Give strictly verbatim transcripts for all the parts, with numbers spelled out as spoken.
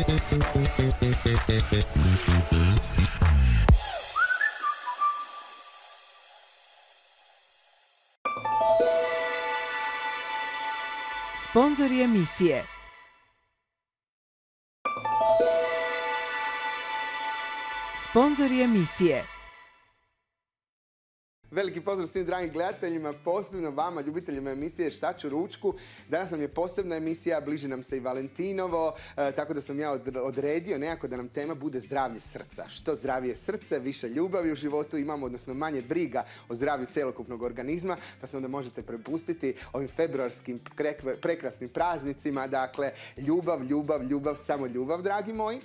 Sponzori emisije. Sponzori emisije. Veliki pozdrav svim dragim gledateljima, posebno vama, ljubiteljima emisije Šta ću ručku. Danas nam je posebna emisija, bliži nam se i Valentinovo, e, tako da sam ja odredio nekako da nam tema bude zdravlje srca. Što zdravije srce, više ljubavi u životu imamo, odnosno manje briga o zdravlju celokupnog organizma, pa se onda možete prepustiti ovim februarskim prekrasnim praznicima. Dakle, ljubav, ljubav, ljubav, samo ljubav, dragi moji.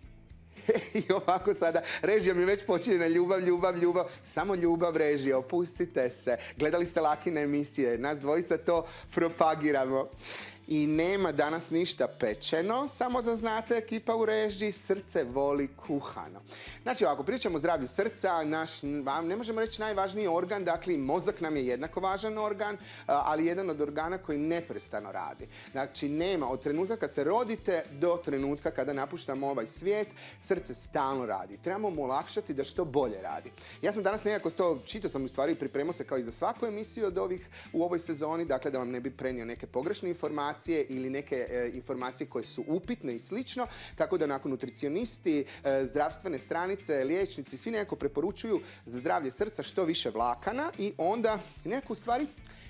I ovako sada, režija mi već počinje na ljubav, ljubav, ljubav, samo ljubav, režija, opustite se. Gledali ste Lakine emisije, nas dvojica to propagiramo. I nema danas ništa pečeno, samo da znate, ekipa u režiji, srce voli kuhano. Znači, ako pričamo o zdravlju srca, naš, ne možemo reći najvažniji organ, dakle, mozak nam je jednako važan organ, ali jedan od organa koji neprestano radi. Znači, nema od trenutka kad se rodite do trenutka kada napuštamo ovaj svijet, srce stalno radi. Trebamo mu olakšati da što bolje radi. Ja sam danas nekako to, čitao sam u stvari, pripremao se kao i za svaku emisiju od ovih u ovoj sezoni, dakle, da vam ne bi prenio neke pogrešne informacije ili neke e, informacije koje su upitne i slično, tako da nakon nutricionisti, e, zdravstvene stranice, liječnici, svi nekako preporučuju za zdravlje srca što više vlakana i onda nekako u stvari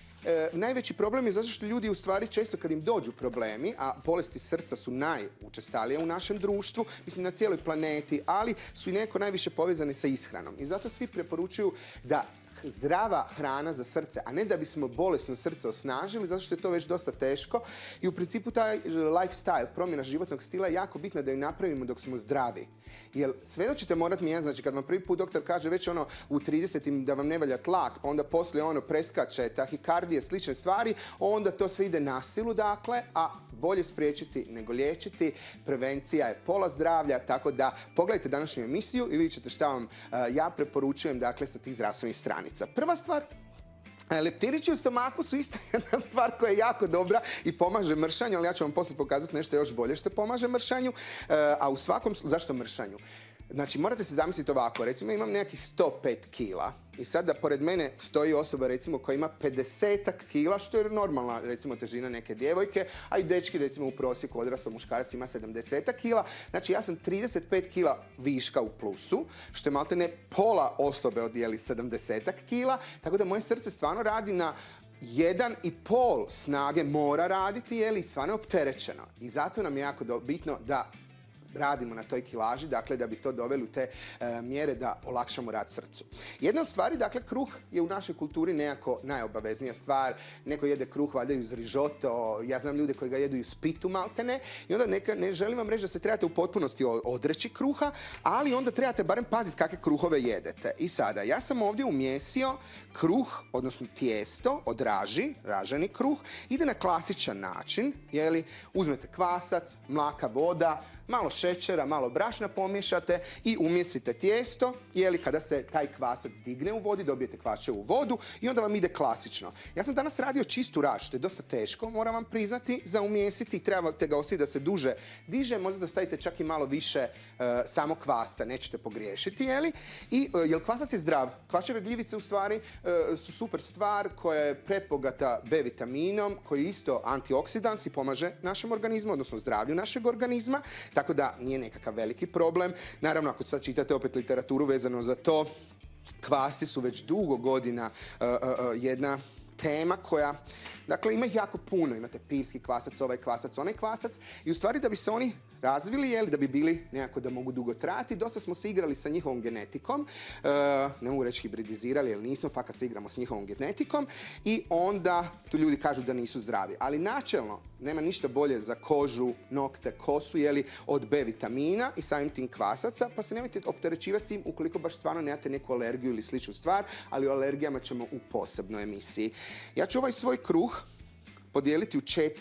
E, najveći problem je zato što ljudi u stvari često kad im dođu problemi, a bolesti srca su najučestalije u našem društvu, mislim na cijeloj planeti, ali su i nekako najviše povezane sa ishranom. I zato svi preporučuju da zdrava hrana za srce, a ne da bismo bolesno srce osnažili, zato što je to već dosta teško. I u principu taj lifestyle, promjena životnog stila je jako bitna da ju napravimo dok smo zdravi. Jer sve da ćete morati mijenjati, znači kad vam prvi put doktor kaže već ono u tridesetim da vam ne valja tlak, pa onda poslije ono preskače tahikardije, slične stvari, onda to sve ide na silu, dakle, a bolje spriječiti nego liječiti. Prevencija je pola zdravlja, tako da pogledajte današnju emisiju i vidjet ćete šta vam uh, ja preporučujem, dakle, sa tih zdravstvenih stranica. Prva stvar, leptirići u stomaku su isto jedna stvar koja je jako dobra i pomaže mršanju, ali ja ću vam poslije pokazati nešto još bolje što pomaže mršanju. Uh, a u svakom, zašto mršanju? Znači, morate se zamisliti ovako, recimo imam nekakih sto pet kila i sad da pored mene stoji osoba recimo koja ima pedesetak kila, što je normalna recimo težina neke djevojke, a i dečki recimo u prosjeku odraslog muškarac ima sedamdesetak kila. Znači, ja sam trideset pet kila viška u plusu, što je maltene pola osobe odijeli sedamdesetak kila, tako da moje srce stvarno radi na jedan i pol snage mora raditi, je li stvarno opterećeno. I zato nam je jako bitno da radimo na toj kilaži, dakle da bi to doveli u te e, mjere da olakšamo rad srcu. Jedna od stvari, dakle, kruh je u našoj kulturi nekako najobaveznija stvar. Neko jede kruh valjda uz rižoto, ja znam ljude koji ga jedu i uz pitu maltene i onda neka, ne želim vam reći da se trebate u potpunosti odreći kruha, ali onda trebate barem paziti kakve kruhove jedete. I sada, ja sam ovdje umjesio kruh, odnosno tijesto od raži, raženi kruh, ide na klasičan način, jeli, uzmete kvasac, mlaka, voda, malo šećera, malo brašna pomiješate i umjesite tijesto, jeli kada se taj kvasac digne u vodi, dobijete kvačevu vodu i onda vam ide klasično. Ja sam danas radio čistu raž, što je dosta teško, moram vam priznati, za umjesiti, trebate ga ostaviti da se duže diže, možda da stavite čak i malo više uh, samo kvasca, nećete pogriješiti, jeli? I uh, jer kvasac je zdrav, kvačeve gljivice u stvari uh, su super stvar koja je prepogata be vitaminom, koji je isto antioksidans i pomaže našem organizmu, odnosno zdravlju našeg organizma, tako da nije nekakav veliki problem. Naravno, ako sad čitate opet literaturu vezano za to, kvasci su već dugo godina uh, uh, jedna tema koja, dakle, ima ih jako puno. Imate pivski kvasac, ovaj kvasac, onaj kvasac i u stvari da bi se oni razvili, jel, da bi bili nekako da mogu dugo trajati, dosta smo se igrali sa njihovom genetikom, e, ne mogu reći hibridizirali, jer nismo, fakat se igramo s njihovom genetikom i onda tu ljudi kažu da nisu zdravi. Ali načelno nema ništa bolje za kožu, nokte, kosu, jeli, od be vitamina i samim tim kvasaca, pa se nemojte opterećivati s tim ukoliko baš stvarno nemate neku alergiju ili sličnu stvar, ali o alergijama ćemo u posebnoj emisiji. Ja ću ovaj svoj kruh podijeliti u četiri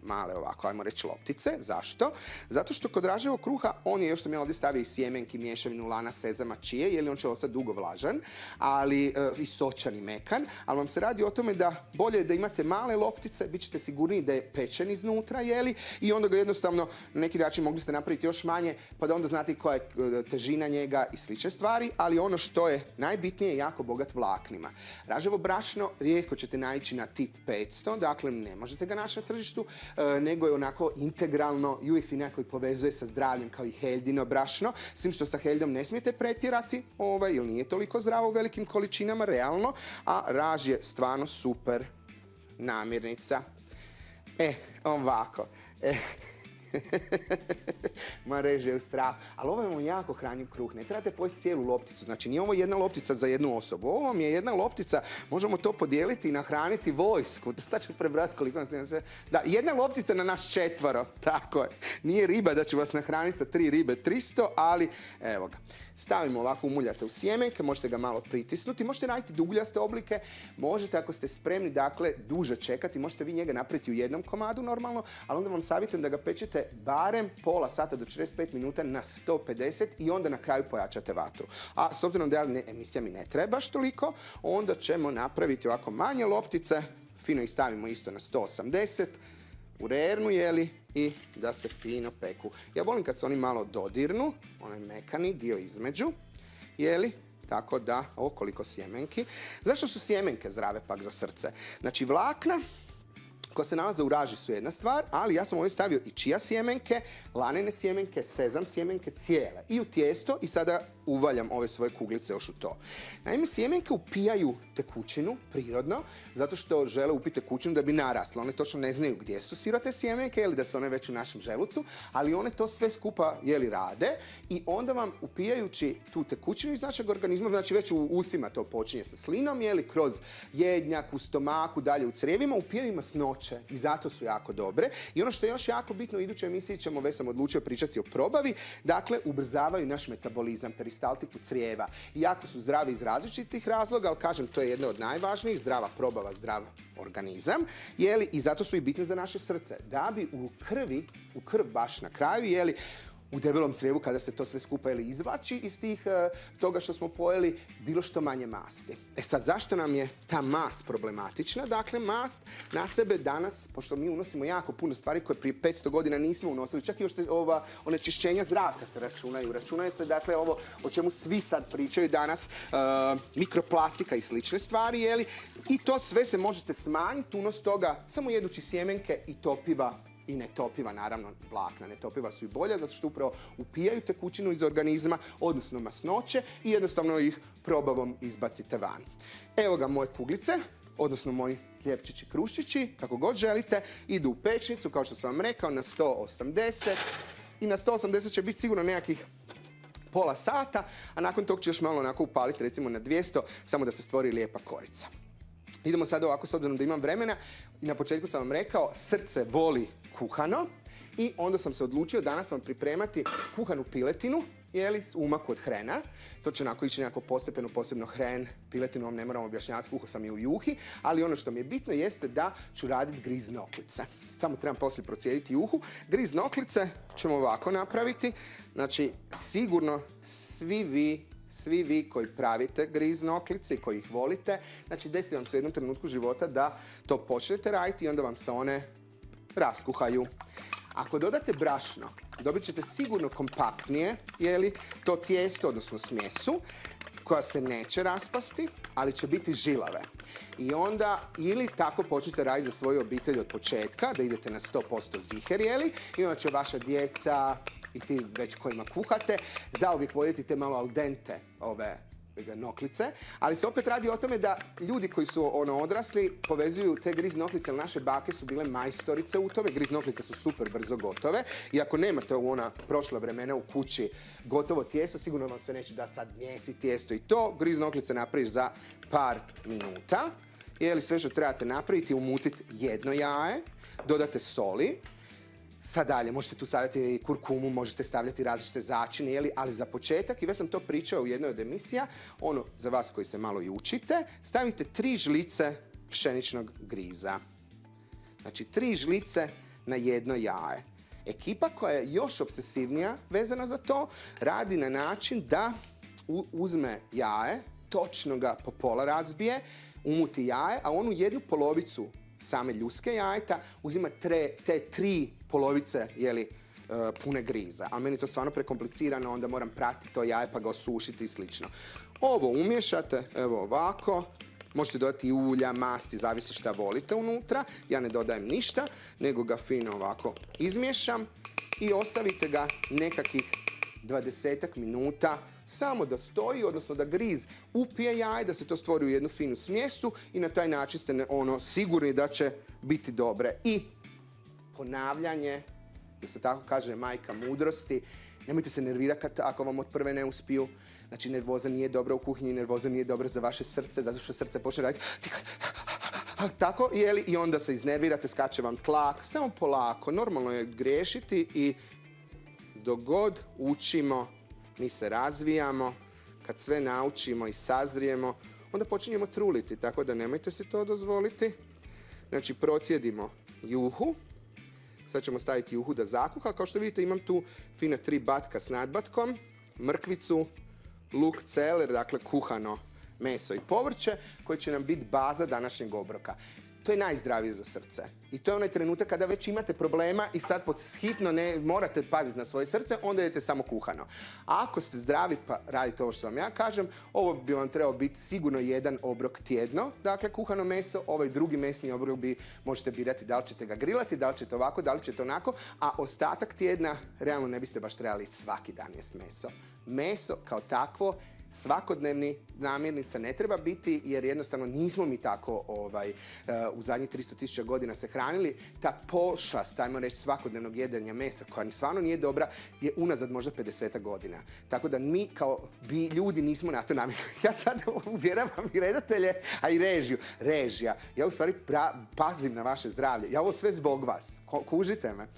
male ovako, ajmo reći loptice. Zašto? Zato što kod raževog kruha, on je, još sam ja ovdje stavio i sjemenki, mješavinu lana, sezama, čije, jer on će ostati dugo vlažan, ali e, i sočan i mekan, ali vam se radi o tome da bolje je da imate male loptice, bit ćete sigurniji da je pečen iznutra, jeli, i onda ga jednostavno na neki način mogli ste napraviti još manje, pa da onda znate koja je težina njega i slične stvari, ali ono što je najbitnije je jako bogat vlaknima. Raževo brašno rijetko ćete naići na tip petsto, dakle ne možete ga naći na tržištu, e, nego je onako integralno i uvijek se nekako i povezuje sa zdravljem kao i heljino brašno, s tim što sa heljom ne smijete pretjerati, ovaj, jer nije toliko zdravo u velikim količinama, realno, a raž je stvarno super namirnica. E, ovako. E. Ma reže u strahu. Ali ovo je vam jako hranjiv kruh. Ne trebate pojesti cijelu lopticu. Znači nije ovo jedna loptica za jednu osobu. Ovo vam je jedna loptica. Možemo to podijeliti i nahraniti vojsku. Sad ću prebrati koliko nas je. Da, jedna loptica na naš četvoro. Tako je. Nije riba da ću vas nahraniti sa tri ribe tristo, ali evo ga. Stavimo ovako, umuljate u sjemenke, možete ga malo pritisnuti, možete raditi dugljaste oblike, možete ako ste spremni, dakle, duže čekati, možete vi njega napraviti u jednom komadu normalno, ali onda vam savjetujem da ga pečete barem pola sata do četrdeset pet minuta na sto pedeset i onda na kraju pojačate vatru. A s obzirom da ne, emisija mi ne treba baš toliko, onda ćemo napraviti ovako manje loptice, fino ih stavimo isto na sto osamdeset, u rernu, jeli, i da se fino peku. Ja volim kad se oni malo dodirnu, onaj mekani dio između, jeli, tako da, ovo koliko sjemenki. Zašto su sjemenke zdrave pak za srce? Znači vlakna koja se nalaze u raži su jedna stvar, ali ja sam ovdje stavio i čija sjemenke, lanene sjemenke, sezam sjemenke, cijele. I u tijesto i sada uvaljam ove svoje kuglice još u to. Naime, sjemenke upijaju tekućinu prirodno, zato što žele upiti tekućinu da bi narasle. One točno ne znaju gdje su sirote sjemenke, ili da su one već u našem želucu, ali one to sve skupa jeli rade i onda vam upijajući tu tekućinu iz našeg organizma, znači već u ustima to počinje sa slinom, jeli kroz jednjak, u stomaku, dalje u crijevima, upijaju masnoće i zato su jako dobre. I ono što je još jako bitno, u idućoj emisiji ćemo, već sam odlučio pričati o probavi, dakle ubrzavaju naš metabolizam, peristaltiku crijeva. I jako su zdravi iz različitih razloga, ali kažem, to je jedna od najvažnijih, zdrava probava, zdrav organizam, jeli, i zato su i bitne za naše srce. Da bi u krvi, u krv baš na kraju, jeli, u debelom crijevu kada se to sve skupa ili izvlači iz tih uh, toga što smo pojeli, bilo što manje masti. E sad, zašto nam je ta mast problematična? Dakle, mast na sebe danas, pošto mi unosimo jako puno stvari koje prije petsto godina nismo unosili, čak i još te, ova onečišćenja zraka se računaju. Računaju se, dakle, ovo o čemu svi sad pričaju danas, uh, mikroplastika i slične stvari, jeli? I to sve se možete smanjiti, unos toga, samo jedući sjemenke i topiva. I netopiva, naravno, vlakna. Netopiva su i bolja zato što upravo upijaju tekućinu iz organizma, odnosno masnoće, i jednostavno ih probavom izbacite van. Evo ga moje kuglice, odnosno moji ljepčići kruščići, kako god želite, idu u pečnicu, kao što sam vam rekao, na sto osamdeset. I na sto osamdeset će biti sigurno nekakvih pola sata, a nakon tog ću još malo onako upaliti, recimo na dvjesto, samo da se stvori lijepa korica. Idemo sad ovako, s obzirom da imam vremena, i na početku sam vam rekao, srce voli kuhano, i onda sam se odlučio danas vam pripremati kuhanu piletinu, jeli, umak od hrena. To će onako ići nekako postepeno, posebno hren, piletinu vam ne moram objašnjavati, kuhao sam i u juhi, ali ono što mi je bitno jeste da ću raditi griz noklice. Samo trebam poslije procijediti juhu. Griz noklice ćemo ovako napraviti, znači sigurno svi vi Svi vi koji pravite griz noklice i koji ih volite, znači desi vam se u jednom trenutku života da to počnete raditi i onda vam se one raskuhaju. Ako dodate brašno, dobit ćete sigurno kompaktnije, jeli, to tijesto, odnosno smjesu, koja se neće raspasti, ali će biti žilave. I onda ili tako počnete raditi za svoju obitelj od početka, da idete na sto posto ziher, jeli, i onda će vaša djeca i ti već kojima kuhate, zauvijek voljeti te malo al dente ove noklice, ali se opet radi o tome da ljudi koji su ono odrasli povezuju te griz noklice, jer naše bake su bile majstorice u tome. Griz noklice su super brzo gotove i ako nemate u ona prošla vremena u kući gotovo tijesto, sigurno vam se neće da sad mjesi tijesto i to. Griz noklice napraviš za par minuta. Jeli, sve što trebate napraviti, umutiti jedno jaje, dodate soli. Sad dalje, možete tu stavljati kurkumu, možete stavljati različite začine, jeli, ali za početak, i već sam to pričao u jednoj od emisija, ono za vas koji se malo i učite, stavite tri žlice pšeničnog griza. Znači, tri žlice na jedno jaje. Ekipa koja je još obsesivnija vezana za to radi na način da uzme jaje, točno ga po pola razbije, umuti jaje, a onu jednu polovicu same ljuske jajeta uzima tre, te tri polovice, jeli, pune griza. A meni to stvarno prekomplicirano, onda moram pratiti to jaje pa ga osušiti i slično. Ovo umiješate, evo ovako. Možete dodati ulja, masti, zavisi šta volite unutra. Ja ne dodajem ništa, nego ga fino ovako izmiješam i ostavite ga nekakvih dvadesetak minuta samo da stoji, odnosno da griz upije jaje, da se to stvori u jednu finu smjesu i na taj način ste ne, ono, sigurni da će biti dobre. I ponavljanje, da se tako kaže majka mudrosti, nemojte se nervirati ako vam od prve ne uspiju. Znači, nervoza nije dobra u kuhinji, nervoza nije dobra za vaše srce, zato što srce počne raditi tako, jeli, i onda se iznervirate, skače vam tlak, samo polako. Normalno je griješiti i dok god učimo, mi se razvijamo, kad sve naučimo i sazrijemo, onda počinjemo truliti, tako da nemojte si to dozvoliti. Znači, procijedimo juhu. Sad ćemo staviti juhu da zakuha. Kao što vidite, imam tu fina tri batka s nadbatkom, mrkvicu, luk, celer, dakle kuhano meso i povrće, koji će nam biti baza današnjeg obroka. To je najzdravije za srce. I to je onaj trenutak kada već imate problema i sad pod hitno ne morate paziti na svoje srce, onda jedete samo kuhano. A ako ste zdravi pa radite ovo što vam ja kažem, ovo bi vam trebao biti sigurno jedan obrok tjedno, dakle kuhano meso, ovaj drugi mesni obrok bi možete birati da li ćete ga grilati, da li ćete ovako, da li ćete onako, a ostatak tjedna realno ne biste baš trebali svaki dan jesti meso. Meso kao takvo svakodnevni namirnica ne treba biti, jer jednostavno nismo mi tako ovaj, u zadnjih tristo tisuća godina se hranili. Ta pošast, ajmo reći, svakodnevnog jedenja mesa, koja stvarno nije dobra, je unazad možda pedeset godina. Tako da mi kao bi ljudi nismo na to namirili. Ja sad uvjeravam i redatelje, a i režiju. Režija. Ja u stvari pra, pazim na vaše zdravlje. Ja ovo sve zbog vas. Ko, kužite me.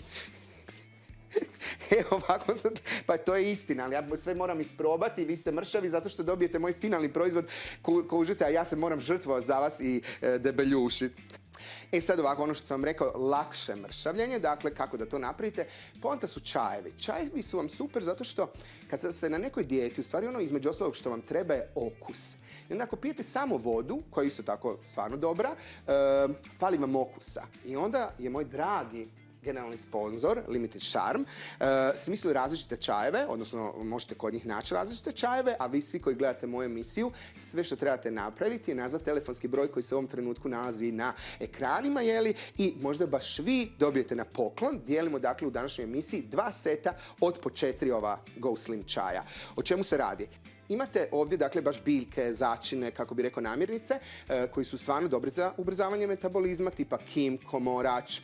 Evo ovako sad, pa to je istina, ali ja sve moram isprobati, vi ste mršavi zato što dobijete moj finalni proizvod, kužite, a ja se moram žrtvovati za vas i e, debeljušiti. E sad ovako, ono što sam vam rekao, lakše mršavljenje, dakle kako da to napravite, poanta su čajevi. Čajevi su vam super zato što kad ste na nekoj dijeti, u stvari ono između ostalog što vam treba je okus. I onda ako pijete samo vodu, koja je isto tako stvarno dobra, e, fali vam okusa. I onda je moj dragi generalni sponzor, Limited Charm, uh, smislili različite čajeve, odnosno možete kod njih naći različite čajeve, a vi svi koji gledate moju emisiju, sve što trebate napraviti je nazvati telefonski broj koji se u ovom trenutku nalazi na ekranima, jeli, i možda baš vi dobijete na poklon. Dijelimo dakle u današnjoj emisiji dva seta od po četiri ova Go Slim čaja. O čemu se radi? Imate ovdje dakle baš biljke, začine, kako bi rekao namirnice, e, koji su stvarno dobri za ubrzavanje metabolizma, tipa kim, komorač, e,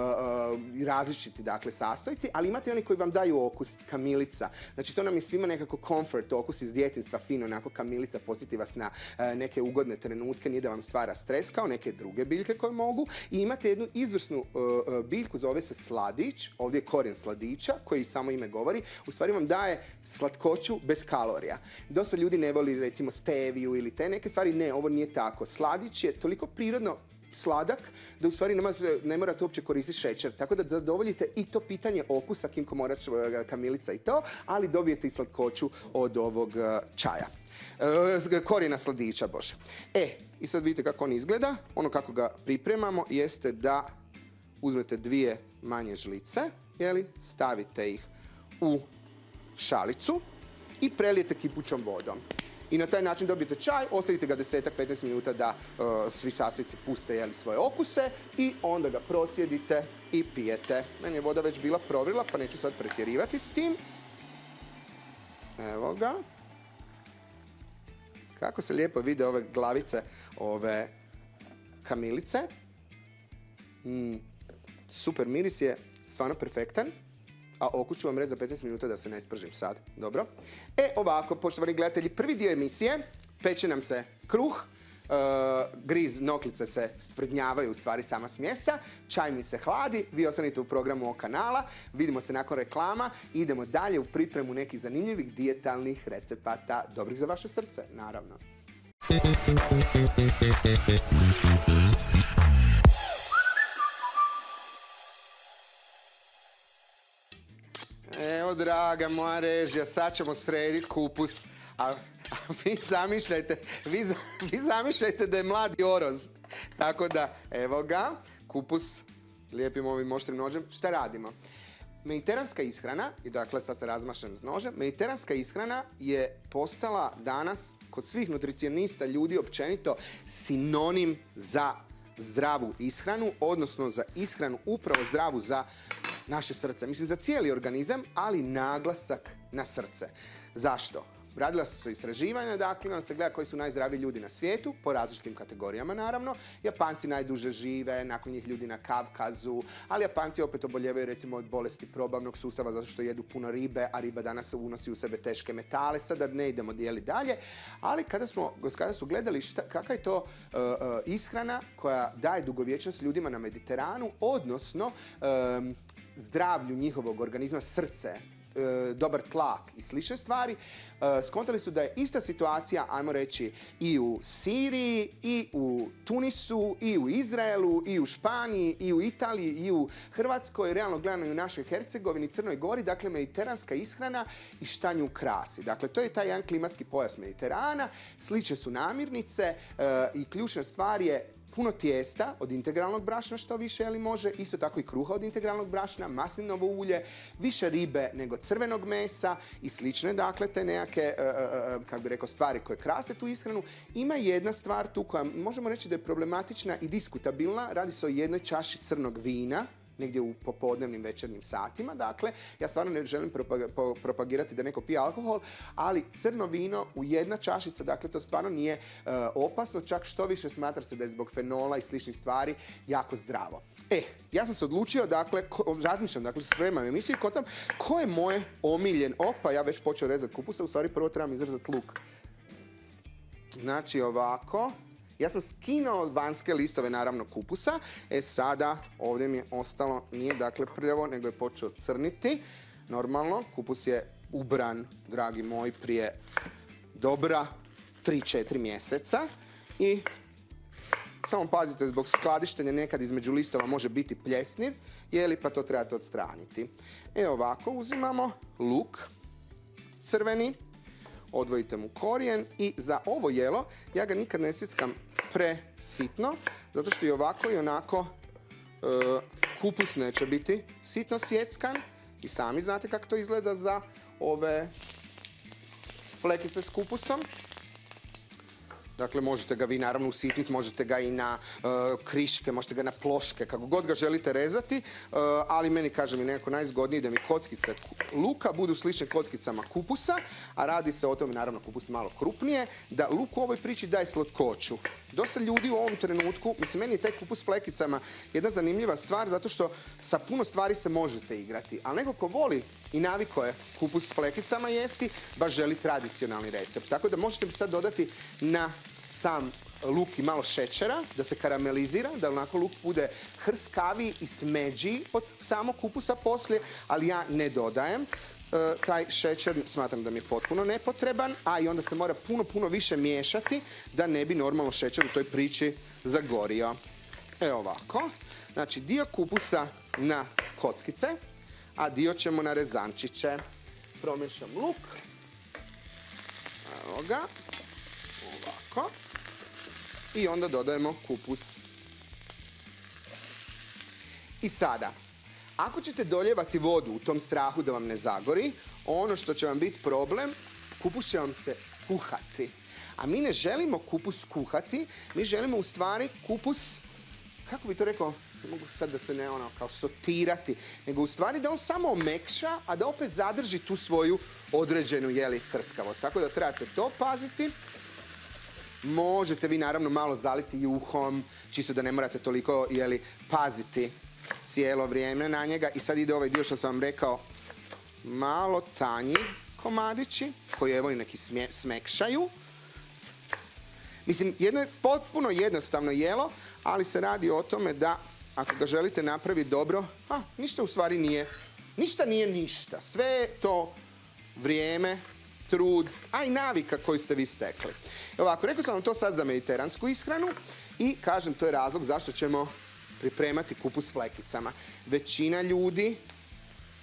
e, različiti dakle sastojci, ali imate oni koji vam daju okus, kamilica. Znači to nam je svima nekako comfort, okus iz djetinjstva, fino, onako kamilica posjeti vas na e, neke ugodne trenutke, nije da vam stvara stres kao neke druge biljke koje mogu. I imate jednu izvrsnu e, biljku, zove se sladić, ovdje je korijen sladića, koji samo ime govori, u stvari vam daje slatkoću bez kalorija. Dosta ljudi ne voli recimo steviju ili te neke stvari, ne, ovo nije tako. Sladić je toliko prirodno sladak da u stvari ne morate, ne morate uopće koristiti šećer, tako da zadovoljite i to pitanje okusa, kim, komorač, kamilica i to, ali dobijete i slatkoću od ovog čaja. E, korijena sladića, bože. E, i sad vidite kako on izgleda. Ono kako ga pripremamo jeste da uzmete dvije manje žlice, jeli, stavite ih u šalicu i prelijete kipućom vodom. I na taj način dobijete čaj, ostavite ga deset do petnaest minuta da uh, svi sastojci puste, jeli, svoje okuse i onda ga procijedite i pijete. Meni je voda već bila provrila, pa neću sad pretjerivati s tim. Evo ga. Kako se lijepo vide ove glavice, ove kamilice. Mm, super miris je, stvarno perfektan. A okus ću vam reći za petnaest minuta da se ne spržim sad. Dobro. E, ovako, poštovani gledatelji, prvi dio emisije, peče nam se kruh, uh, griz noklice se stvrdnjavaju, u stvari sama smjesa, čaj mi se hladi, vi ostanite u programu ovog kanala, vidimo se nakon reklama i idemo dalje u pripremu nekih zanimljivih dijetalnih recepata, dobrih za vaše srce, naravno. Evo, draga moja režija, sad ćemo srediti kupus. A, a vi zamišljajte, vi, vi zamišljajte da je mladi oroz. Tako da, evo ga, kupus lijepim ovim oštrim nožem. Šta radimo? Mediteranska ishrana, i dakle sad se razmašam s nožem, mediteranska ishrana je postala danas kod svih nutricionista, ljudi općenito, sinonim za zdravu ishranu, odnosno za ishranu upravo zdravu za naše srce. Mislim, za cijeli organizam, ali naglasak na srce. Zašto? Radila su se istraživanja, dakle, onda se gleda koji su najzdraviji ljudi na svijetu, po različitim kategorijama naravno. Japanci najduže žive, nakon njih ljudi na Kavkazu, ali Japanci opet oboljevaju recimo od bolesti probavnog sustava zato što jedu puno ribe, a riba danas unosi u sebe teške metale, sada ne idemo dijeli dalje. Ali kada, smo, kada su gledali šta, kakva je to uh, uh, ishrana koja daje dugovječnost ljudima na Mediteranu, odnosno um, zdravlju njihovog organizma, srce, dobar tlak i slične stvari, skontali su da je ista situacija, ajmo reći, i u Siriji, i u Tunisu, i u Izraelu, i u Španiji, i u Italiji, i u Hrvatskoj, realno gledano i u našoj Hercegovini, Crnoj Gori, dakle mediteranska ishrana i šta nju krasi. Dakle, to je taj jedan klimatski pojas Mediterana, slične su namirnice i ključna stvar je puno tijesta od integralnog brašna što više ali može, isto tako i kruha od integralnog brašna, maslinovo ulje, više ribe nego crvenog mesa i slične, dakle, te nekakve, uh, kako bi rekao, stvari koje krase tu ishranu. Ima jedna stvar tu koja možemo reći da je problematična i diskutabilna, radi se o jednoj čaši crnog vina, negdje u popodnevnim večernjim satima. Dakle, ja stvarno ne želim propagirati da neko pije alkohol, ali crno vino u jedna čašica, dakle, to stvarno nije uh, opasno, čak što više smatra se da je zbog fenola i sličnih stvari jako zdravo. E, ja sam se odlučio, dakle, ko, razmišljam, dakle, spremam emisiju i kotam ko je moje omiljen, opa, ja već počeo rezati kupusa, u stvari prvo trebam izrezati luk. Znači, ovako. Ja sam skinuo vanjske listove, naravno, kupusa. E sada, ovdje mi je ostalo, nije dakle prljavo, nego je počeo crniti. Normalno, kupus je ubran, dragi moji, prije dobra tri četiri mjeseca. I samo pazite, zbog skladištenja nekad između listova može biti pljesniv, jeli, pa to trebate odstraniti. E ovako, uzimamo luk crveni. Odvojite mu korijen i za ovo jelo ja ga nikad ne sjeckam presitno, zato što i ovako i onako e, kupus neće biti sitno sjeckan i sami znate kako to izgleda za ove flekice s kupusom. Dakle, možete ga vi naravno usitniti, možete ga i na uh, kriške, možete ga na ploške, kako god ga želite rezati, uh, ali meni, kažem, je nekako najzgodnije da mi kockice luka budu slične kockicama kupusa, a radi se o tome, naravno, kupus malo krupnije, da luk u ovoj priči daje slatkoću. Dosta ljudi u ovom trenutku, mislim, meni je taj kupus s flekicama jedna zanimljiva stvar, zato što sa puno stvari se možete igrati, ali neko ko voli i naviko je kupus s flekicama jesti, baš želi tradicionalni recept. Tako da možete mi sad dodati na sam luk i malo šećera, da se karamelizira, da onako luk bude hrskaviji i smeđiji od samog kupusa poslije, ali ja ne dodajem. E, taj šećer smatram da mi je potpuno nepotreban, a i onda se mora puno, puno više miješati da ne bi normalno šećer u toj priči zagorio. Evo ovako. Znači, dio kupusa na kockice, a dio ćemo na rezančiće. Promješam luk. Evo ga. Ovako. I onda dodajemo kupus. I sada, ako ćete doljevati vodu u tom strahu da vam ne zagori, ono što će vam biti problem, kupus će vam se kuhati. A mi ne želimo kupus kuhati, mi želimo u stvari kupus, kako bi to rekao, ne mogu sad da se ne ono kao sotirati, nego u stvari da on samo omekša, a da opet zadrži tu svoju određenu, jeli, trskavost. Tako da trebate to paziti. Možete vi naravno malo zaliti juhom, čisto da ne morate toliko, jeli, paziti cijelo vrijeme na njega. I sad ide ovaj dio što sam vam rekao, malo tanji komadići, koji evo i neki smje, smekšaju. Mislim, jedno je potpuno jednostavno jelo, ali se radi o tome da ako ga želite napraviti dobro, a, ništa u stvari nije, ništa nije ništa. Sve je to vrijeme, trud, a i navika koju ste vi stekli. Ovako, rekao sam vam to sad za mediteransku ishranu i kažem, to je razlog zašto ćemo pripremati kupus s flekicama. Većina ljudi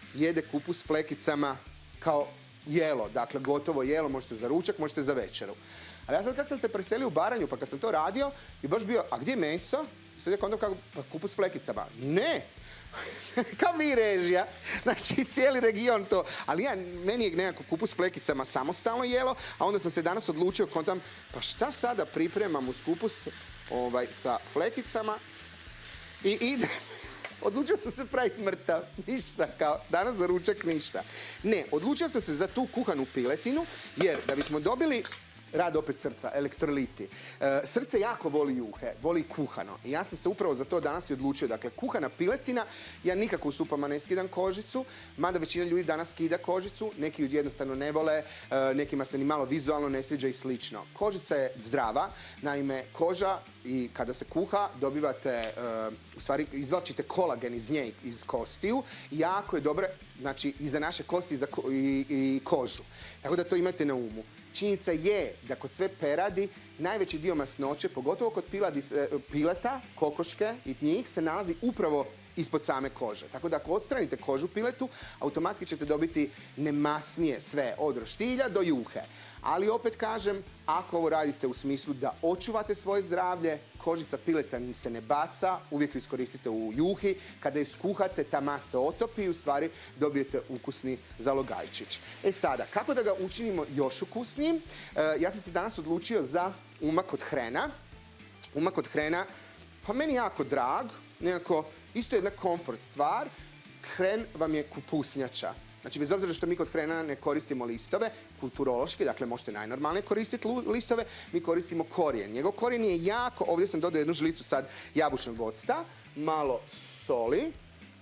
jede kupus s flekicama kao jelo, dakle gotovo jelo, možete za ručak, možete za večeru. Ali ja sad kad sam se preselio u Baranju, pa kad sam to radio, je baš bio, a gdje je meso? Sad je kontam kako, pa kupus s flekicama. Ne! Kao vi režija, znači cijeli region to, ali ja, meni je nekako kupus s flekicama samostalno jelo, a onda sam se danas odlučio, kontam, pa šta sada pripremam uz kupus ovaj, sa flekicama i idem. Odlučio sam se praviti mrtav, ništa, kao danas za ručak ništa. Ne, odlučio sam se za tu kuhanu piletinu, jer da bismo dobili rad opet srca, elektroliti. E, srce jako voli juhe, voli kuhano. I ja sam se upravo za to danas i odlučio. Dakle, kuhana piletina, ja nikako u supama ne skidam kožicu, mada većina ljudi danas skida kožicu, neki ljudi jednostavno ne vole, e, nekima se ni malo vizualno ne sviđa i slično. Kožica je zdrava, naime, koža i kada se kuha dobivate, e, u stvari izvlačite kolagen iz nje, iz kostiju, jako je dobro, znači, i za naše kosti i, za ko, i, i kožu. Tako da to imate na umu. Činjenica je da kod sve peradi najveći dio masnoće, pogotovo kod piladi, pileta, kokoške i njih, se nalazi upravo ispod same kože. Tako da ako odstranite kožu piletu, automatski ćete dobiti nemasnije sve od roštilja do juhe. Ali opet kažem, ako ovo radite u smislu da očuvate svoje zdravlje, kožica pileta se ne baca, uvijek ju iskoristite u juhi. Kada ju skuhate, ta masa otopi i u stvari dobijete ukusni zalogajčić. E sada, kako da ga učinimo još ukusnijim? E, ja sam se danas odlučio za umak od hrena. Umak od hrena, pa meni jako drag, nekako isto jedna komfort stvar. Hren vam je kupusnjača. Znači, bez obzira što mi kod hrena ne koristimo listove, kulturološki, dakle možete najnormalnije koristiti listove, mi koristimo korijen. Njegov korijen je jako, ovdje sam dodao jednu žlicu sad jabučnog octa, malo soli,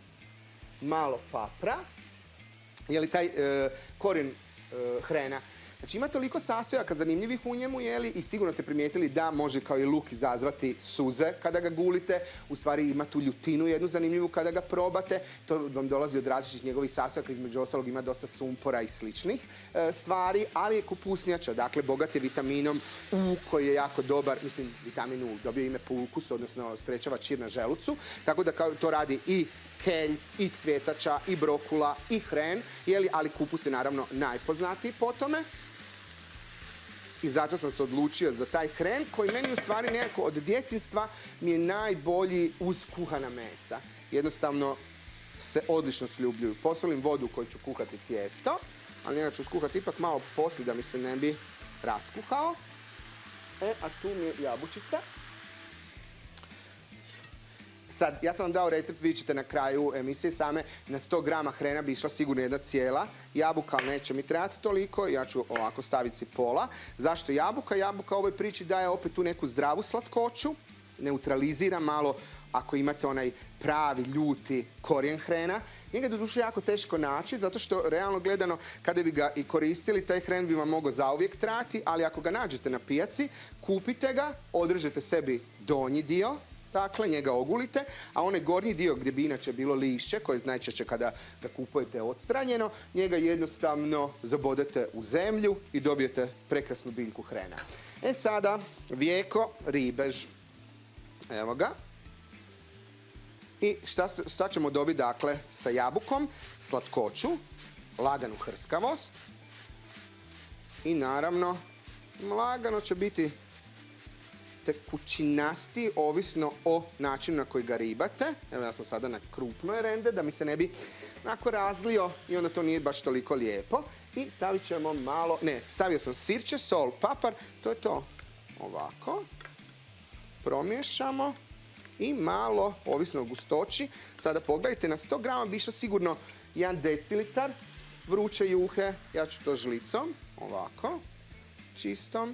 malo papra, je li taj e, korijen e, hrena. Znači, ima toliko sastojaka zanimljivih u njemu, jeli, i sigurno ste primijetili da može kao i luk izazvati suze kada ga gulite. U stvari ima tu ljutinu jednu zanimljivu kada ga probate. To vam dolazi od različitih njegovih sastojaka, između ostalog ima dosta sumpora i sličnih e, stvari, ali je kupusnjača, dakle bogat je vitaminom U koji je jako dobar, mislim vitamin U dobio ime po ukusu, odnosno sprečava čir na želucu, tako da kao, to radi i kelj, i cvjetača, i brokula, i hren, jeli, ali kupus je naravno najpoznatiji po tome. I zato sam se odlučio za taj hren koji meni u stvari nekako od djetinjstva mi je najbolji uz kuhana mesa. Jednostavno se odlično sljubljuju. Posolim vodu u kojoj ću kuhati tijesto, ali njega ću skuhati ipak malo poslije da mi se ne bi raskuhao. E, a tu mi je jabučica. Sad, ja sam vam dao recept, vi ćete na kraju emisije same, na sto grama hrena bi išla sigurno jedna cijela jabuka, ali neće mi trebati toliko, ja ću ovako staviti pola. Zašto jabuka? Jabuka u ovoj priči daje opet tu neku zdravu slatkoću, neutralizira malo ako imate onaj pravi ljuti korijen hrena. Njega je doduše jako teško naći, zato što realno gledano kada bi ga i koristili, taj hren bi vam mogao zauvijek trajati, ali ako ga nađete na pijaci, kupite ga, odrežete sebi donji dio, dakle, njega ogulite, a onaj gornji dio gdje bi inače bilo lišće, koje najčešće kada ga kupujete odstranjeno, njega jednostavno zabodete u zemlju i dobijete prekrasnu biljku hrena. E sada, vijeko, ribež. Evo ga. I šta, šta ćemo dobiti, dakle, sa jabukom? Slatkoću, laganu hrskavost i naravno, lagano će biti tekućinasti, ovisno o načinu na koji ga ribate. Evo ja sam sada na krupnoj rende da mi se ne bi onako razlio i onda to nije baš toliko lijepo. I stavit ćemo malo, ne, stavio sam sirće, sol, papar, to je to. Ovako. Promiješamo i malo, ovisno o gustoći. Sada pogledajte, na sto grama bi išlo sigurno jedan decilitar vruće juhe. Ja ću to žlicom, ovako, čistom.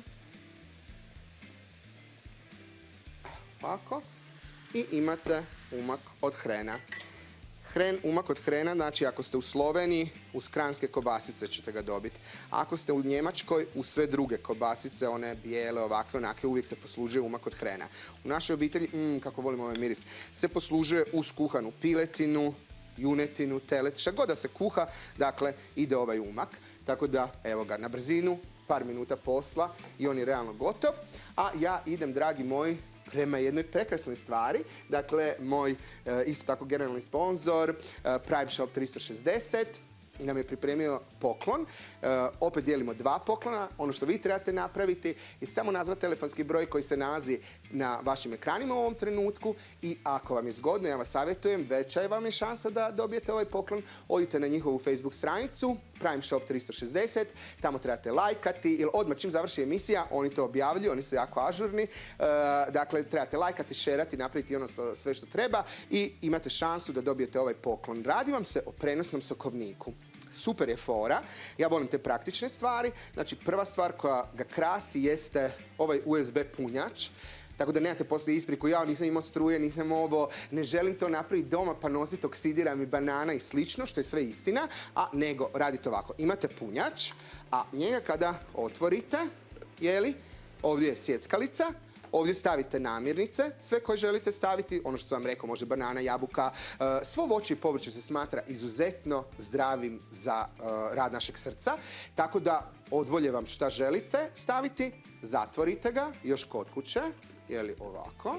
Ovako. I imate umak od hrena. Hren, umak od hrena, znači ako ste u Sloveniji, uz kranjske kobasice ćete ga dobiti. Ako ste u Njemačkoj, u sve druge kobasice, one bijele, ovakve, onake, uvijek se poslužuje umak od hrena. U našoj obitelji, mm, kako volim ovaj miris, se poslužuje uz kuhanu piletinu, junetinu, telet, šta god da se kuha, dakle, ide ovaj umak. Tako da, evo ga, na brzinu, par minuta posla i on je realno gotov. A ja idem, dragi moji, prema jednoj prekrasnoj stvari. Dakle, moj isto tako generalni sponzor, Prime Shop tristo šezdeset, nam je pripremio poklon. E, opet dijelimo dva poklona. Ono što vi trebate napraviti je samo nazvati telefonski broj koji se nalazi na vašim ekranima u ovom trenutku i ako vam je zgodno, ja vas savjetujem, veća je vam je šansa da dobijete ovaj poklon. Odite na njihovu Facebook stranicu Prime Shop tristo šezdeset, tamo trebate lajkati, jer odmah čim završi emisija, oni to objavljuju, oni su jako ažurni. E, dakle, trebate lajkati, šerati, napraviti ono što, sve što treba i imate šansu da dobijete ovaj poklon. Radi vam se o prenosnom sokovniku. Super je fora. Ja volim te praktične stvari. Znači, prva stvar koja ga krasi jeste ovaj U S B punjač. Tako da nemate poslije ispriku, ja nisam imao struje, nisam ovo, ne želim to napraviti doma pa nositi, oksidiram i banana i slično, što je sve istina, a nego radite ovako. Imate punjač, a njega kada otvorite, jeli, ovdje je sjeckalica, ovdje stavite namirnice, sve koje želite staviti, ono što sam vam rekao, može banana, jabuka, svo voće i povrće se smatra izuzetno zdravim za rad našeg srca, tako da odvolje vam šta želite staviti, zatvorite ga, još kod kuće, jeli ovako,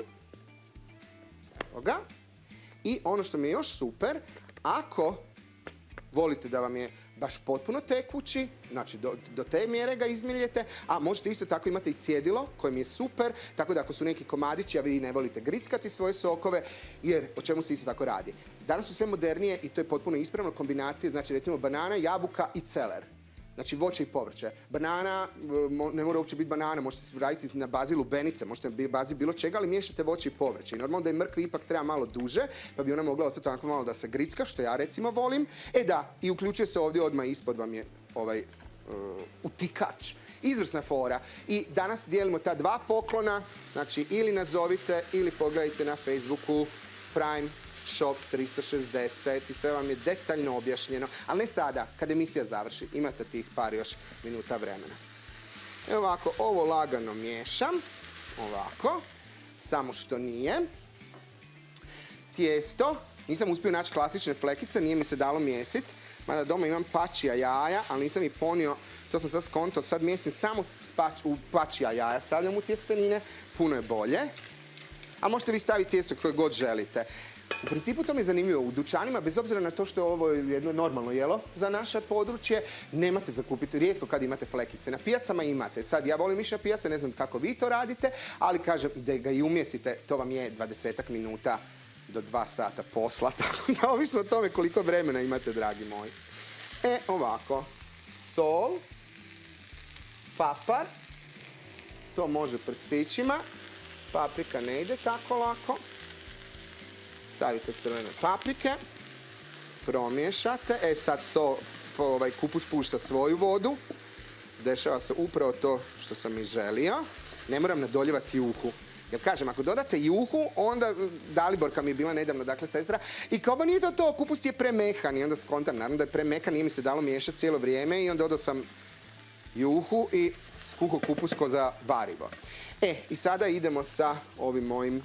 evo ga, i ono što mi je još super, ako volite da vam je baš potpuno tekući, znači do, do te mjere ga izmiljete, a možete isto tako imati i cjedilo koje mi je super, tako da ako su neki komadići, a vi ne volite grickati svoje sokove, jer o čemu se isto tako radi. Danas su sve modernije i to je potpuno ispravno kombinacije, znači recimo banana, jabuka i celer. Znači voće i povrće. Banana, ne mora uopće biti banana, možete raditi na bazi lubenice, možete na bazi bilo čega, ali miješate voće i povrće. I normalno da je mrkvi ipak treba malo duže, pa bi ona mogla ostati tako malo da se gricka, što ja recimo volim. E da, i uključuje se ovdje odmah ispod vam je ovaj uh, utikač. Izvrsna fora. I danas dijelimo ta dva poklona, znači ili nazovite ili pogledajte na Facebooku Prime Shop tristo šezdeset i sve vam je detaljno objašnjeno, ali ne sada, kad emisija završi, imate tih par još minuta vremena. Evo ovako, ovo lagano miješam, ovako, samo što nije. Tijesto, nisam uspio naći klasične flekice, nije mi se dalo mjesiti, mada doma imam pačija jaja, ali nisam ih ponio, to sam sad skonto, sad mjesim samo pač, u pačija jaja, stavljam u tjestenine, puno je bolje. A možete vi staviti tijesto koje god želite. U principu to mi je zanimljivo. U dućanima, bez obzira na to što je ovo jedno normalno jelo za naše područje, nemate za kupiti, rijetko kad imate flekice. Na pijacama imate. Sad, ja volim više pijace, ne znam kako vi to radite, ali kažem da ga i umjesite, to vam je dvadesetak minuta do dva sata posla, tako da ovisno o tome koliko vremena imate, dragi moji. E, ovako, sol, papar, to može prstićima, paprika ne ide tako lako. Stavite crvene paprike, promiješate, e sad so, ovaj kupus pušta svoju vodu, dešava se upravo to što sam i želio, ne moram nadoljevati juhu. Jer kažem, ako dodate juhu, onda Daliborka mi je bila nedavno, dakle sestra, i kao ba nije to to, kupus ti je premehan i onda skontam, naravno da je premehan, nije mi se dalo miješati cijelo vrijeme i onda dodao sam juhu i skuho kupus ko za varivo. E, i sada idemo sa ovim mojim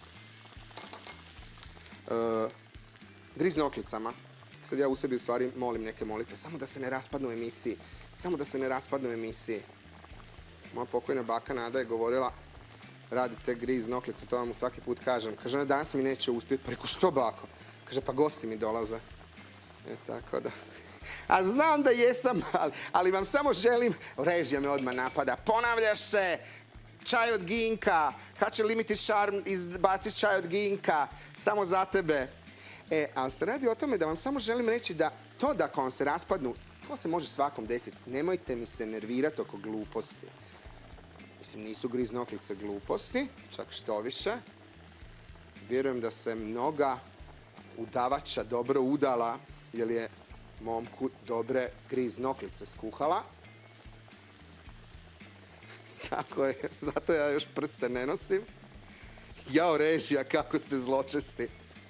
Uh, griznoklicama. Sad ja u sebi u stvari molim neke molitve. Samo da se ne raspadnu u emisiji. Samo da se ne raspadnu u emisiji. Moja pokojna baka Nada je govorila radite griznoklice, to vam u svaki put kažem. Kaže, ona danas mi neće uspjeti. Pa reko, što bako? Kaže, pa gosti mi dolaze. E, tako da. A znam da jesam, ali, ali vam samo želim, režija me odmah napada, ponavljaš se, čaj od Ginka, kad će Limited Charm izbaciti čaj od Ginka, samo za tebe. E, ali se radi o tome da vam samo želim reći da to da ako vam se raspadnu, to se može svakom desiti. Nemojte mi se nervirati oko gluposti. Mislim, nisu griznoklice gluposti, čak što više. Vjerujem da se mnoga udavača dobro udala, jer je momku dobre griznoklice skuhala. Tako je, zato ja još prste ne nosim. Jao režija, kako ste zločesti.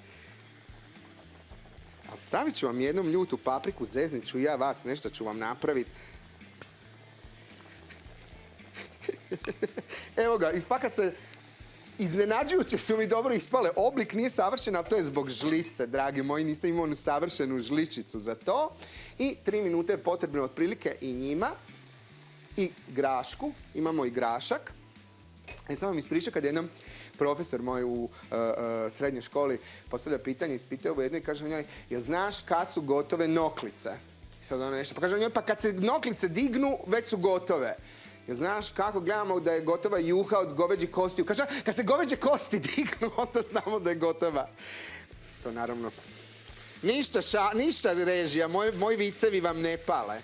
Ali stavit ću vam jednom ljutu papriku, zeznit ću ja vas, nešto ću vam napraviti. Evo ga, i fakat se iznenađujuće su mi dobro ispale. Oblik nije savršen, ali to je zbog žlice, dragi moji. Nisam imao onu savršenu žličicu za to. I tri minute je potrebno otprilike i njima. I grašku, imamo i grašak. E, samo mi ispriča kad jednom profesor moj u uh, uh, srednjoj školi postavlja pitanje, ispituje ovo jedno i kaže njoj, jel znaš kad su gotove noklice? I sad ona nešto, pa kaže njoj, pa kad se noklice dignu, već su gotove. Jel znaš kako gledamo da je gotova juha od goveđih kostiju? Kaže, kad se goveđe kosti dignu, onda znamo da je gotova. To naravno... Ništa, ša, ništa režija, moj, moji vicevi vam ne pale.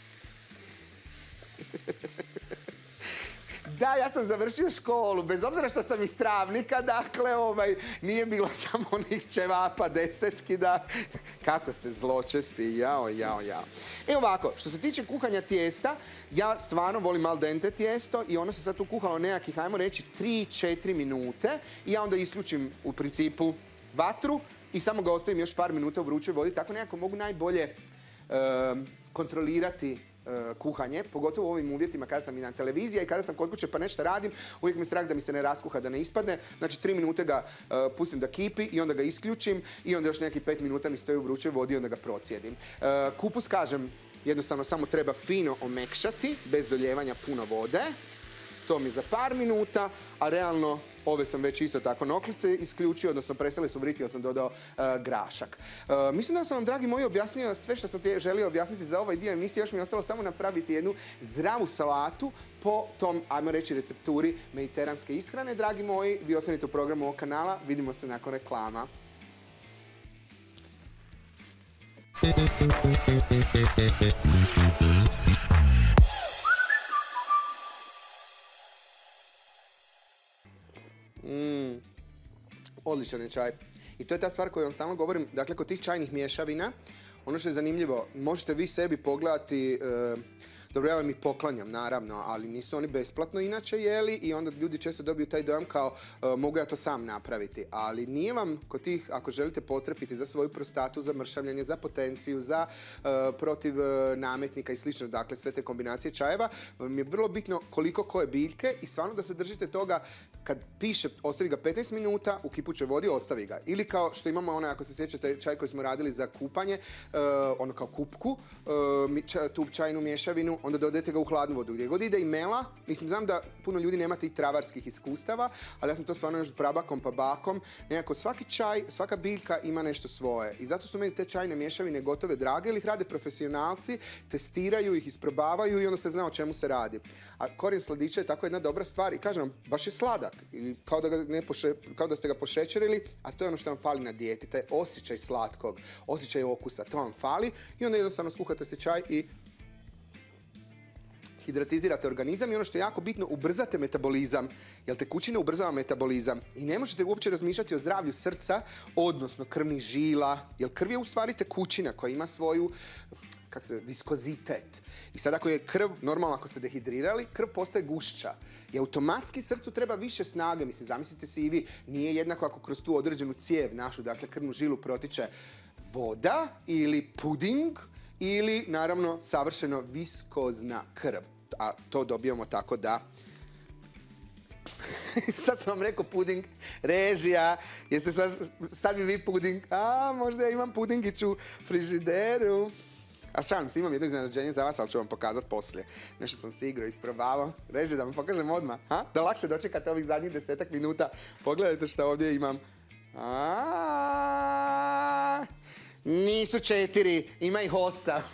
Da, ja sam završio školu, bez obzira što sam iz Travnika, dakle, ovaj, nije bilo samo onih ćevapa desetki, da... Kako ste zločesti, jao, jao, jao. E ovako, što se tiče kuhanja tijesta, ja stvarno volim al dente tijesto i ono se sad tu kuhalo nekakvih, ajmo reći, tri četiri minute i ja onda isključim u principu vatru i samo ga ostavim još par minuta u vrućoj vodi, tako nekako mogu najbolje um, kontrolirati uh, kuhanje, pogotovo u ovim uvjetima kada sam i na televiziji i kada sam kod kuće pa nešto radim, uvijek mi strah da mi se ne raskuha, da ne ispadne. Znači tri minute ga uh, pustim da kipi i onda ga isključim i onda još nekih pet minuta mi stoji u vrućoj vodi i onda ga procijedim. Uh, kupus, kažem, jednostavno samo treba fino omekšati, bez doljevanja puno vode. To mi za par minuta, a realno ove sam već isto tako noklice isključio, odnosno presele su vriti jer sam dodao uh, grašak. Uh, mislim da sam vam, dragi moji, objasnio sve što sam ti želio objasniti za ovaj dio emisije. Još mi je ostalo samo napraviti jednu zdravu salatu po tom, ajmo reći, recepturi mediteranske ishrane. Dragi moji, vi ostanite u programu ovog kanala. Vidimo se nakon reklama. Mm, odličan je čaj. I to je ta stvar koju vam stalno govorim. Dakle, kod tih čajnih mješavina, ono što je zanimljivo, možete vi sebi pogledati, e, dobro, ja vam ih poklanjam, naravno, ali nisu oni besplatno inače jeli i onda ljudi često dobiju taj dojam kao e, mogu ja to sam napraviti. Ali nije vam kod tih, ako želite potrefiti za svoju prostatu, za mršavljanje, za potenciju, za e, protiv e, nametnika i slično, dakle sve te kombinacije čajeva, vam je vrlo bitno koliko koje biljke i stvarno da se držite toga. Kad piše ostavi ga petnaest minuta u kipućoj vodi, ostavi ga. Ili kao što imamo onaj, ako se sjećate, čaj koji smo radili za kupanje, uh, ono kao kupku, uh, ča, tu čajnu mješavinu, onda dodajete ga u hladnu vodu. Gdje god ide i mela, mislim, znam da puno ljudi nema tih travarskih iskustava, ali ja sam to stvarno još prabakom pa bakom. Nekako svaki čaj, svaka biljka ima nešto svoje. I zato su meni te čajne mješavine gotove drage, ili ih rade profesionalci, testiraju ih, isprobavaju i onda se zna o čemu se radi. A korijen sladića je tako jedna dobra stvar i kažem vam, baš je sladak. I kao da, ga ne poše, kao da ste ga pošećerili, a to je ono što vam fali na dijeti, taj osjećaj slatkog, osjećaj okusa, to vam fali i onda jednostavno skuhate se čaj i hidratizirate organizam i ono što je jako bitno, ubrzate metabolizam, jer tekućina ubrzava metabolizam i ne možete uopće razmišljati o zdravlju srca, odnosno krvnih žila, jer krv je u stvari tekućina koja ima svoju, kako se, viskozitet. I sad ako je krv, normalno ako ste dehidrirali, krv postaje gušća. I automatski srcu treba više snage. Mislim, zamislite si i vi, nije jednako ako kroz tu određenu cijev našu, dakle krvnu žilu protiče voda ili puding ili, naravno, savršeno viskozna krv. A to dobijamo tako da... Sad sam vam rekao puding, režija, jeste sad stavili vi puding? A, možda ja imam pudingić u frižideru. A šalim se, imam jedno iznenađenje za vas, ali ću vam pokazati poslije. Nešto sam si igrao, isprobavao. Reži, da vam pokažem odmah, ha? Da lakše dočekate ovih zadnjih desetak minuta. Pogledajte što ovdje imam. A, nisu četiri, ima ih osam.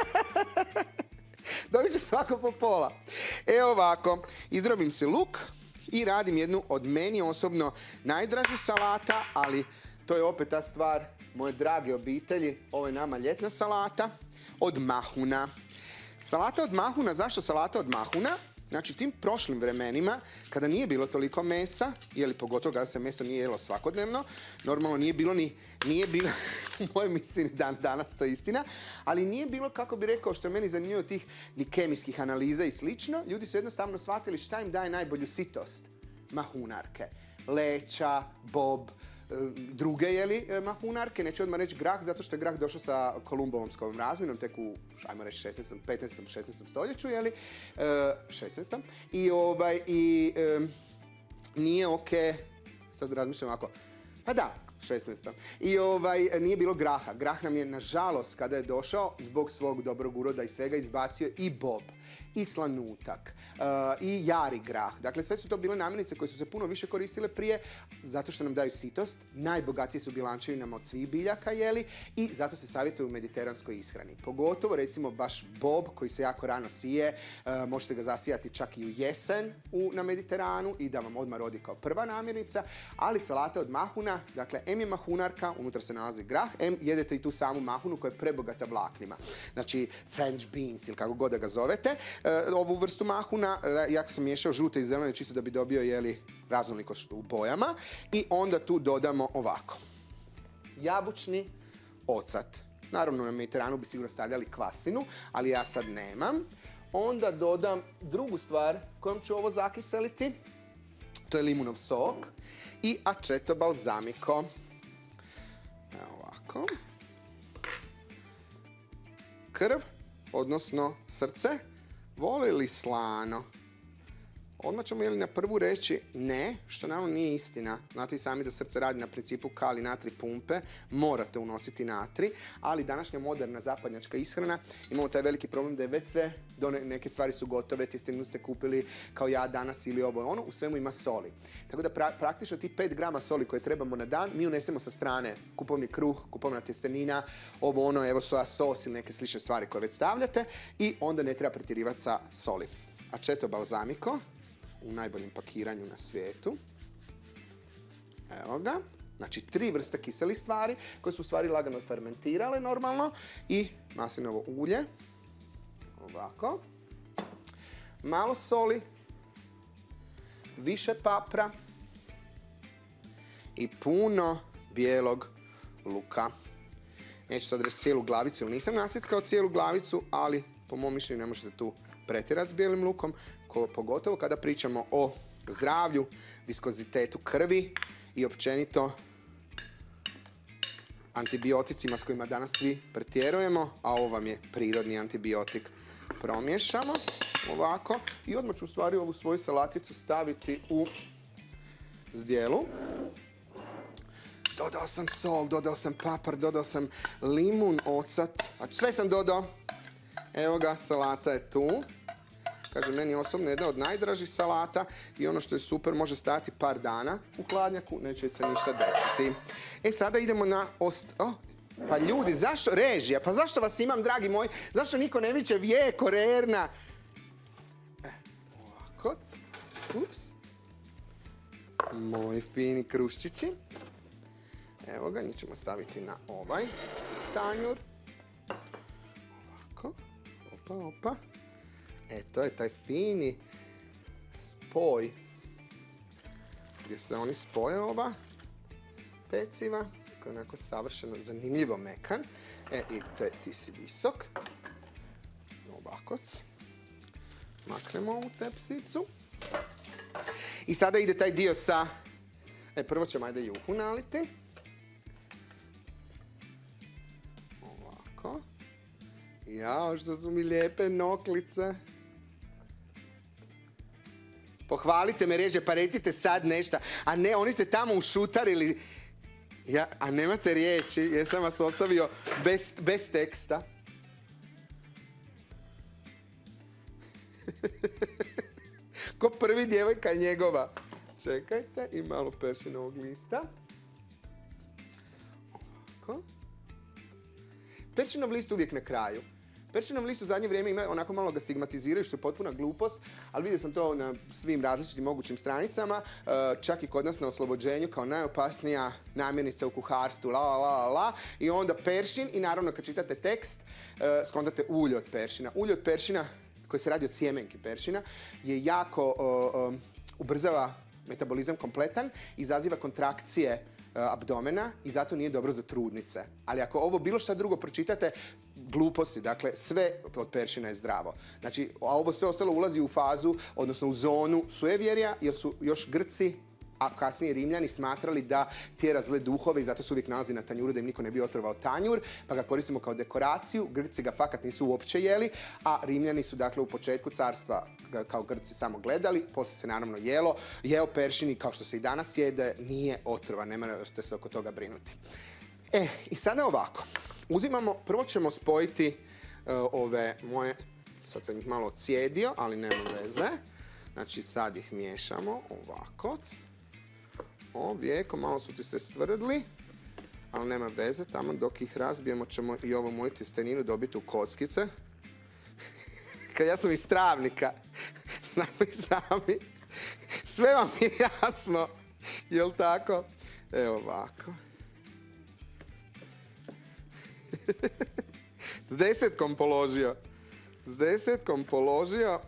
Dobit ću svako po pola. Evo ovako, izdrobim si luk i radim jednu od meni osobno najdražih salata, ali to je opet ta stvar moje drage obitelji. Ovo je nama ljetna salata od mahuna. Salata od mahuna, zašto salata od mahuna? Znači, tim prošlim vremenima, kada nije bilo toliko mesa, ili pogotovo kada se meso nije jelo svakodnevno, normalno nije bilo ni, nije bilo, u mojem istini dan danas, to je istina, ali nije bilo, kako bi rekao, što je meni zanimljivo, tih ni kemijskih analiza i slično. Ljudi su jednostavno shvatili šta im daje najbolju sitost. Mahunarke. Leća, bob, druge, jeli, mahunarke, neću odmah reći grah, zato što je grah došao sa Kolumbovom razmjenom, tek u, ajmo reći, šesnaestom, petnaestom, šesnaestom stoljeću, jeli, šesnaestom. I, ovaj, i um, nije okej, sad razmišljam ovako, pa da, šesnaestom. I ovaj, nije bilo graha. Grah nam je, nažalost, kada je došao, zbog svog dobrog uroda i svega, izbacio i bob. i slanutak, uh, i jari grah. Dakle, sve su to bile namirnice koje su se puno više koristile prije, zato što nam daju sitost, najbogatije su bilančevinama od svih biljaka, jeli, i zato se savjetuju u mediteranskoj ishrani. Pogotovo, recimo, baš bob, koji se jako rano sije, uh, možete ga zasijati čak i u jesen u, na Mediteranu i da vam odmah rodi kao prva namirnica, ali salata od mahuna, dakle, em je mahunarka, unutra se nalazi grah, em jedete i tu samu mahunu koja je prebogata vlaknima. Znači, French beans ili kako god da ga zovete. E, ovu vrstu mahuna, e, ja sam miješao žute i zelene čisto da bi dobio, jeli, raznolikost u bojama. I onda tu dodamo ovako. Jabučni ocat. Naravno, na Mediteranu bi sigurno stavljali kvasinu, ali ja sad nemam. Onda dodam drugu stvar kojom ću ovo zakiseliti. To je limunov sok i aceto balsamico. Evo ovako. Krv, odnosno srce, voli li slano? Odmah ćemo jeli na prvu reći ne, što naravno nije istina. Znate i sami da srce radi na principu kali natri pumpe, morate unositi natri, ali današnja moderna zapadnjačka ishrana imamo taj veliki problem da je već sve, neke stvari su gotove, tjesteninu ste kupili kao ja danas ili ovo ono, u svemu ima soli. Tako da pra, praktično ti pet grama soli koje trebamo na dan, mi unesemo sa strane kupovni kruh, kupovna tjestenina, ovo ono, evo soja sos ili neke slične stvari koje već stavljate i onda ne treba pretjerivati sa soli. Aceto balsamico, u najboljem pakiranju na svijetu. Evo ga. Znači, tri vrste kiselih stvari koje su u stvari lagano fermentirale normalno i maslinovo ulje. Ovako. Malo soli. Više papra. I puno bijelog luka. Neću sad reći cijelu glavicu, jer nisam nasjeckao cijelu glavicu, ali po mom mišljenju ne možete tu pretjerati s bijelim lukom, ko, pogotovo kada pričamo o zdravlju, viskozitetu krvi i općenito antibioticima s kojima danas svi pretjerujemo, a ovo vam je prirodni antibiotik. Promiješamo ovako i odmah ću u stvari ovu svoju salaticu staviti u zdjelu. Dodao sam sol, dodao sam papar, dodao sam limun, ocat, znači sve sam dodao. Evo ga, salata je tu. Kaže, meni osobno jedna od najdražih salata i ono što je super, može stajati par dana u hladnjaku, neće se ništa desiti. E, sada idemo na ost... Oh, pa ljudi, zašto režija? Pa zašto vas imam, dragi moji? Zašto niko ne viče vijeko, rerna? E, ovako. Ups. Moji fini kruščići. Evo ga, njih ćemo staviti na ovaj tanjur. Ovako. Opa, opa. E, to je taj fini spoj gdje se oni spoje ova peciva, koji je onako savršeno zanimljivo mekan. E, i te, ti si visok. Ovako. Maknemo ovu tepsicu. I sada ide taj dio sa... E, prvo ćemo ajde juhu naliti. Ovako. Jao, što su mi lijepe noklice. Pohvalite me, reže, pa recite sad nešto. A ne, oni ste tamo ušutarili. Ja, a nemate riječi, jer sam vas ostavio bez, bez teksta. Ko prvi djevojka njegova. Čekajte, i malo peršinovog lista. Ovako. Peršinov list uvijek na kraju. Peršinov list u zadnje vrijeme ima, onako malo ga stigmatiziraju, što je potpuna glupost, ali vidio sam to na svim različitim mogućim stranicama, čak i kod nas na oslobođenju kao najopasnija namirnica u kuharstvu, la, la, la, la, i onda peršin i naravno kad čitate tekst, skontate ulje od peršina. Ulje od peršina, koji se radi od sjemenki peršina, je jako uh, um, ubrzava metabolizam kompletan, izaziva kontrakcije uh, abdomena i zato nije dobro za trudnice. Ali ako ovo bilo šta drugo pročitate, gluposti, dakle sve od peršina je zdravo. Znači, a ovo sve ostalo ulazi u fazu, odnosno u zonu suevjerja, jer su još Grci, a kasnije Rimljani, smatrali da tjera zle duhove i zato se uvijek nalazi na tanjuru da im niko ne bi otrovao tanjur, pa ga koristimo kao dekoraciju. Grci ga fakat nisu uopće jeli, a Rimljani su dakle u početku carstva kao Grci samo gledali, poslije se naravno jelo. Jeo peršin i kao što se i danas jede, nije otrovan, ne morate se oko toga brinuti. E, i sada ovako. Uzimamo, prvo ćemo spojiti uh, ove moje Sad sam ih malo ocijedio, ali nema veze. Znači sad ih miješamo ovako. Ovijeko, malo su ti se stvrdli, ali nema veze, tamo dok ih razbijemo ćemo i ovu moju tjesteninu dobiti u kockice. Kad ja sam iz Travnika, znamo i sami, sve vam je jasno, jel tako? Evo ovako. S desetkom položio. S desetkom položio.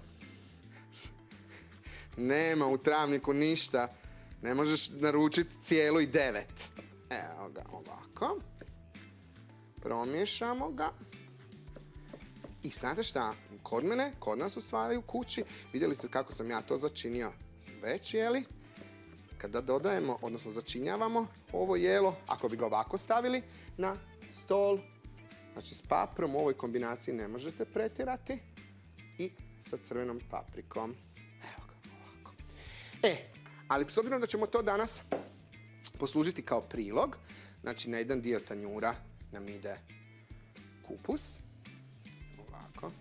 Nema u Travniku ništa. Ne možeš naručiti cijelu i devet. Evo ga ovako. Promiješamo ga. I znate šta? Kod mene, kod nas u stvari u kući, vidjeli ste kako sam ja to začinio već, jeli? Kada dodajemo, odnosno začinjavamo ovo jelo, ako bi ga ovako stavili na stol, znači s paprom u ovoj kombinaciji ne možete pretjerati, i sa crvenom paprikom. Evo ga ovako. E, ali s obzirom da ćemo to danas poslužiti kao prilog, znači na jedan dio tanjura nam ide kupus. Ovako.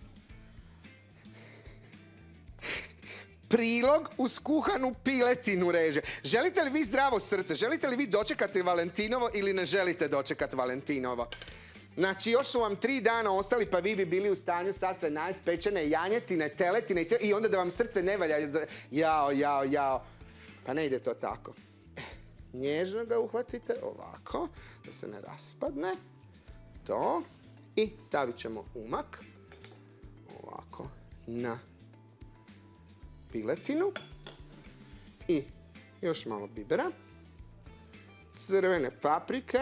Prilog uz kuhanu piletinu reže. Želite li vi zdravo srce? Želite li vi dočekati Valentinovo ili ne želite dočekati Valentinovo? Znači, još su vam tri dana ostali, pa vi bi bili u stanju sad se najest pečene janjetine, teletine i sve, i onda da vam srce ne valja. Jao, jao, jao. Pa ne ide to tako. Nježno ga uhvatite ovako, da se ne raspadne. To. I stavit ćemo umak. Ovako. Na piletinu. I još malo bibera. Crvene paprike.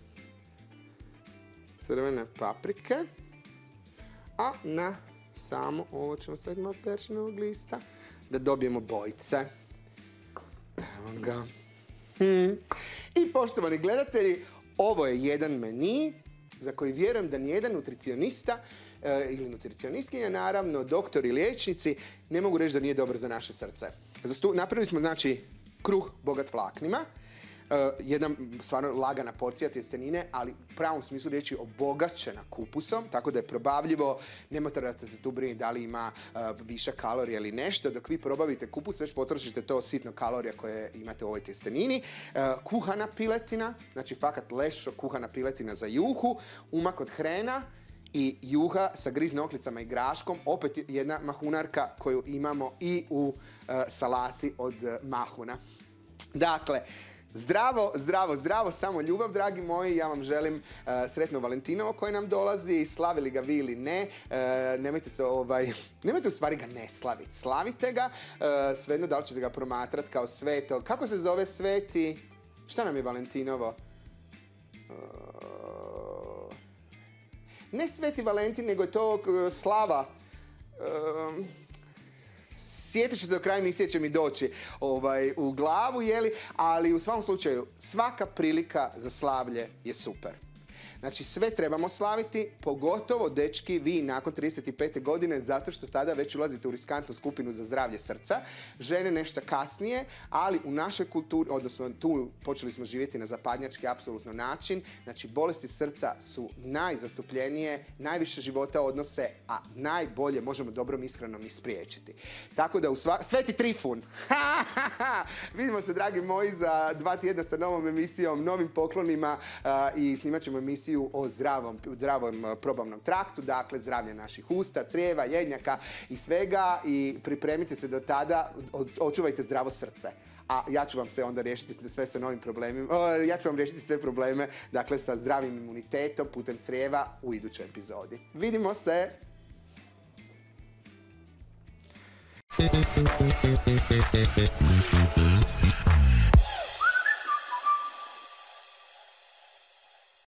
Crvene paprike. A na samo ovo ćemo staviti malo perčinovog lista. Da dobijemo bojice. Evo ga. Hmm. I poštovani gledatelji, ovo je jedan meni za koji vjerujem da nijedan nutricionista e, ili nutricionistkinja, naravno, doktori, liječnici, ne mogu reći da nije dobar za naše srce. Zastu, napravili smo, znači, kruh bogat vlaknima, e, jedna stvarno lagana porcija tjestenine, ali u pravom smislu riječi obogaćena kupusom, tako da je probavljivo, ne morate se tu brinuti da li ima e, više kalorija ili nešto. Dok vi probavite kupus, već potrošite to sitno kalorija koje imate u ovoj tjestenini. E, kuhana piletina, znači fakat lešo kuhana piletina za juhu, umak od hrena i juha sa grizne oklicama i graškom, opet jedna mahunarka koju imamo i u e, salati od mahuna. Dakle, zdravo, zdravo, zdravo, samo ljubav, dragi moji. Ja vam želim uh, sretno Valentinovo koje nam dolazi. Slavili ga vi ili ne, uh, nemojte se ovaj, nemojte u stvari ga ne slaviti. Slavite ga, uh, svejedno da li ćete ga promatrati kao sveto. Kako se zove sveti? Šta nam je Valentinovo? Uh, ne Sveti Valentin, nego je to uh, slava. Uh, Sjetit ću se do kraja emisije, će mi doći ovaj, u glavu, jeli, ali u svakom slučaju svaka prilika za slavlje je super. Znači, sve trebamo slaviti, pogotovo, dečki, vi nakon trideset pete godine, zato što tada već ulazite u riskantnu skupinu za zdravlje srca. Žene nešto kasnije, ali u našoj kulturi, odnosno tu počeli smo živjeti na zapadnjački apsolutno način. Znači, bolesti srca su najzastupljenije, najviše života odnose, a najbolje možemo dobrom ishranom i spriječiti. Tako da u sva... Sveti Trifun! Vidimo se, dragi moji, za dva tjedna sa novom emisijom, novim poklonima uh, i snimat ćemo emisiju o zdravom, zdravom probavnom traktu, dakle zdravlje naših usta, crijeva, jednjaka i svega, i pripremite se do tada, očuvajte zdravo srce. A ja ću vam se onda riješiti sve sa novim problemima, ja ću vam riješiti sve probleme, dakle, sa zdravim imunitetom putem crijeva u idućoj epizodi. Vidimo se! Thank you.